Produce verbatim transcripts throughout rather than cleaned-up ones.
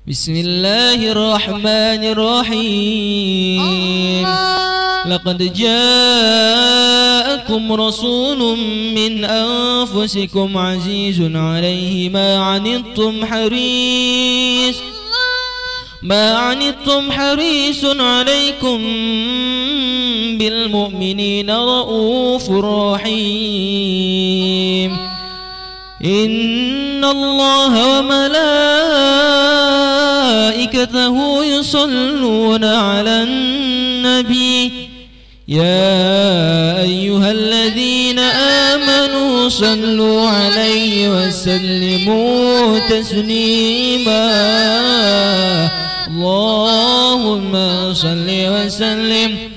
بسم الله الرحمن الرحيم. لقد جاءكم رسول من أنفسكم عزيز عليه ما عنتم حريص ما عنتم حريص عليكم بالمؤمنين رؤوف رحيم. إن الله وملائكته يصلون على النبي يا أيها الذين آمنوا صلوا عليه وسلموا تسليما. اللهم صل وسلم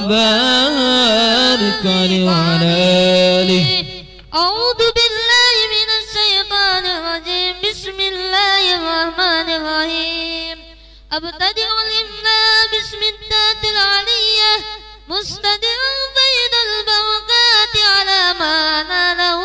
وبارك عليه وعلى آله. أعوذ بالله من الشيطان الرجيم. بسم الله الرحمن الرحيم. أبتدئ الإملاء باسم الذات العلية مستدرا بين البركات على ما ناله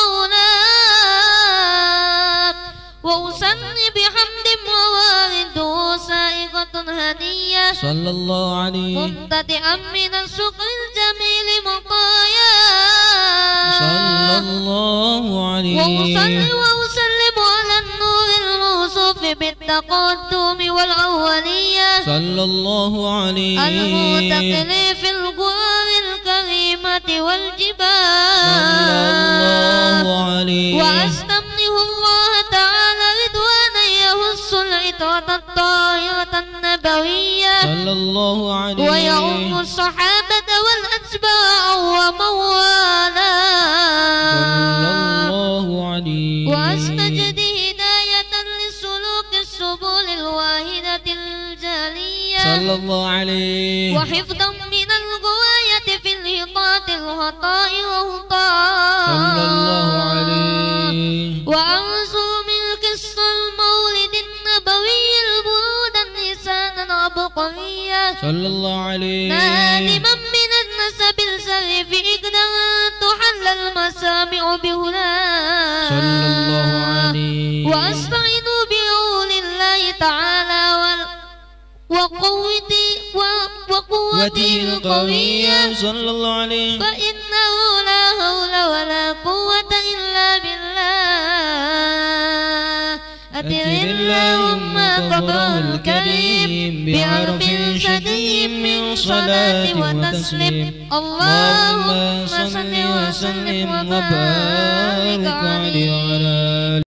هناك، وأصلي بحمد موارده سائغة هدية صلى الله عليه مبتدئا من الشكر الجميل مطايا صلى الله عليه. وأصلي وأسلم على النور الموصوف بالتقدم والأولية صلى الله عليه المنتقل في القرى الكريمة والجبال صلى الله عليه. وأستمنه الله تعالى رضوانا يهص العطرة الطاهرة النبوية صلى الله عليه ويؤم الصحابة والأتباع وموالا صلى الله عليه. وأستجد هداية لسلوك السبل الواحدة الجالية صلى الله عليه. وحفظا من الغواية في الهطاة الخطاء وهطاء صلى الله عليه. وأنصر من قصة المولد النبوي البرود النساء عبقرية صلى الله عليه. نادما من النسب الشريف إقدر تحل المسامع بهداه صلى الله عليه. وأستعين بعون الله تعالى وقوتي وقوتي القوية صلى الله عليه. فإنه لا حول ولا قوة إلا بالله. أتر اللهم قدره الكريم بعرف شديد من صلاة وتسليم. اللهم صل وسلم وبارك عليه.